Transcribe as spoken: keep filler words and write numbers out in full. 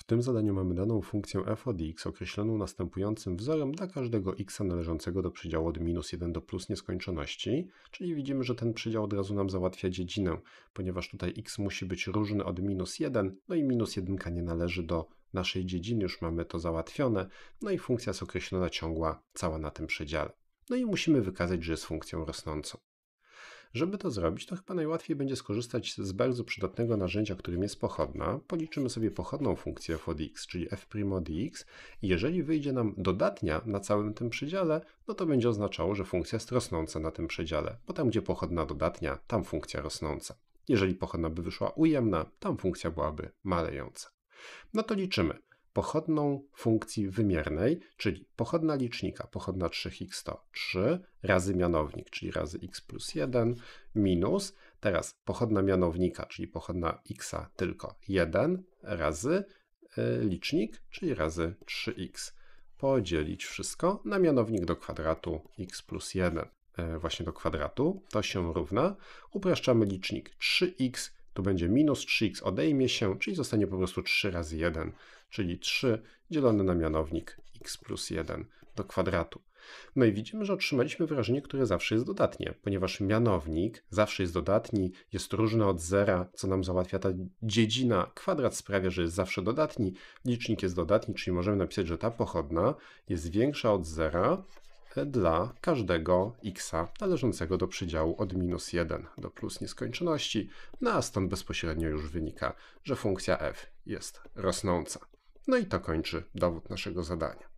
W tym zadaniu mamy daną funkcję f od x określoną następującym wzorem dla każdego x należącego do przedziału od minus jeden do plus nieskończoności, czyli widzimy, że ten przedział od razu nam załatwia dziedzinę, ponieważ tutaj x musi być różny od minus jeden, no i minus jeden nie należy do naszej dziedziny, już mamy to załatwione, no i funkcja jest określona ciągła cała na tym przedziale. No i musimy wykazać, że jest funkcją rosnącą. Żeby to zrobić, to chyba najłatwiej będzie skorzystać z bardzo przydatnego narzędzia, którym jest pochodna. Policzymy sobie pochodną funkcję f od x, czyli f' od x i jeżeli wyjdzie nam dodatnia na całym tym przedziale, no to będzie oznaczało, że funkcja jest rosnąca na tym przedziale, bo tam, gdzie pochodna dodatnia, tam funkcja rosnąca. Jeżeli pochodna by wyszła ujemna, tam funkcja byłaby malejąca. No to liczymy. Pochodną funkcji wymiernej, czyli pochodna licznika, pochodna trzy x to trzy, razy mianownik, czyli razy x plus jeden, minus, teraz pochodna mianownika, czyli pochodna x tylko jeden, razy y, licznik, czyli razy trzy x. Podzielić wszystko na mianownik do kwadratu x plus jeden, y, właśnie do kwadratu, to się równa, upraszczamy licznik trzy x, to będzie minus trzy x odejmie się, czyli zostanie po prostu trzy razy jeden, czyli trzy dzielone na mianownik x plus jeden do kwadratu. No i widzimy, że otrzymaliśmy wyrażenie, które zawsze jest dodatnie, ponieważ mianownik zawsze jest dodatni, jest różny od zera, co nam załatwia ta dziedzina. Kwadrat sprawia, że jest zawsze dodatni, licznik jest dodatni, czyli możemy napisać, że ta pochodna jest większa od zera dla każdego x należącego do przedziału od minus jeden do plus nieskończoności, no a stąd bezpośrednio już wynika, że funkcja f jest rosnąca. No i to kończy dowód naszego zadania.